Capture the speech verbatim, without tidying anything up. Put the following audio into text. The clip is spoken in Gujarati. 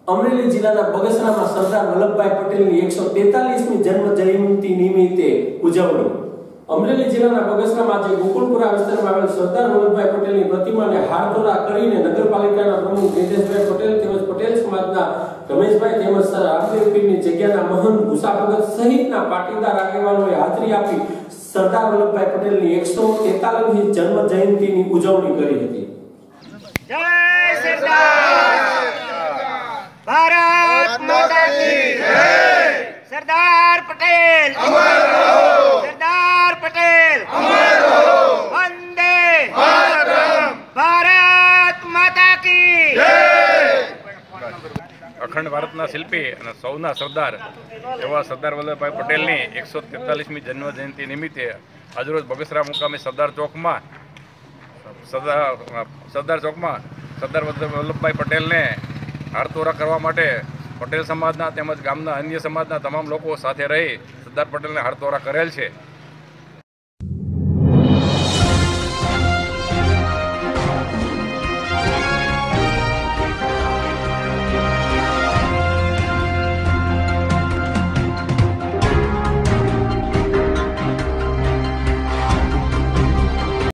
અમરેલી જિલ્લાના બગસરામાં સરદાર વલ્લભભાઈ પટેલની એકસો તેતાલીસમી જન્મ જયંતિ નિમિત્તે ઉજવણી। અમરેલી જિલ્લાના બગસરામાં આજે ગોકુલપુરા વિસ્તારમાં આવેલ સરદાર વલ્લભભાઈ પટેલની પ્રતિમાને હારતોરા કરીને નગરપાલિકાના પ્રમુખ નિતેશભાઈ પટેલ તેમજ પટેલ સમાજના રમેશભાઈ તેમજ સર રામદેવ પીરની જગ્યાના મહંત ભૂસા ભગત સહિતના પાટીદાર આગેવાનોએ હાજરી આપી સરદાર વલ્લભભાઈ પટેલની એકસો તેતાલીસમી જન્મ જયંતિની ઉજવણી કરી હતી। जय सरदार भारत माता की जय। सरदार पटेल अमर रहो, सरदार पटेल अमर रहो, वंदे मातरम, भारत माता की जय। अखंड भारतना शिल्पी અને સૌના સરદાર એવા સરદાર વલ્લભભાઈ પટેલની એકસો તેતાલીસમી જન્મ જયંતિ નિમિત્તે આજરોજ બગસરા મુકામે સરદાર ચોકમાં સરદાર સરદાર ચોકમાં સરદાર વલ્લભભાઈ પટેલને હારતોરા કરવા માટે પટેલ સમાજના તેમજ ગામના અન્ય સમાજના તમામ લોકો સાથે રહી સરદાર પટેલને હારતોરા કરેલ છે।